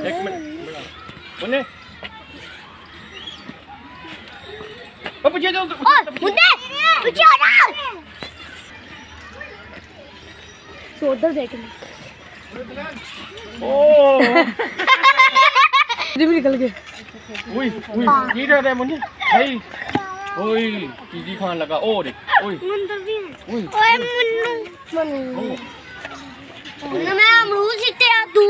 एक मिनट मुन्ने ओ पीछे जाओ मुन्ने पीछे हो जा तो उधर देख ले ओ भी निकल गए। ओए ओए ये रहा है मुन्ने भाई ओए चीजी खान लगा ओ देख ओए मंदिर भी ओए ओए मुन्नू मुन्नू मैं अमरूद सीते आ तू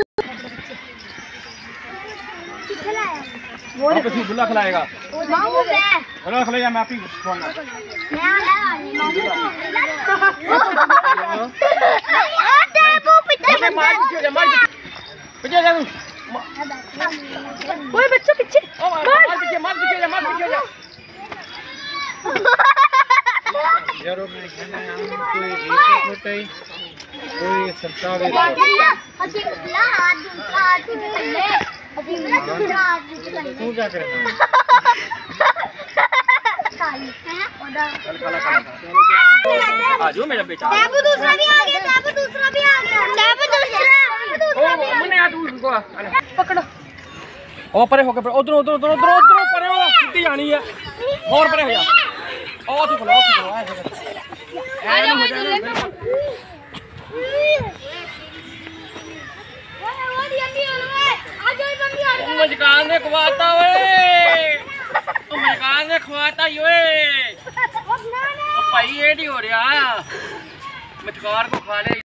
खिलाया वो किसी बुला खिलाएगा मामू पे हेलो खिलाया मैं आप ही फोन मैं आ मामू टेबू पीछे मार पीछे जा ओए बच्चा पीछे मार पीछे जा यारो मैं कहना कोई एक होता ही कोई सरकार है अच्छी ला हाथ ले अभी मैं दूसरा हाथ ले तू क्या करेगा आ जाओ मेरा बेटा टेबू दूसरा भी आ गया टेबू दूसरा भी आ गया टेबू दूसरा ओ मुन्ने आ तू उनको पकड़ो ओ परे हो के उधर उधर उधर उधर उधर परे हो सीधी जानी है और परे हो जा ओ तू खलो आ जा मजकान ने खवाता ओए मजकान ने खवाता ओए भाई ये नहीं हो रहा मजकार को खा ले।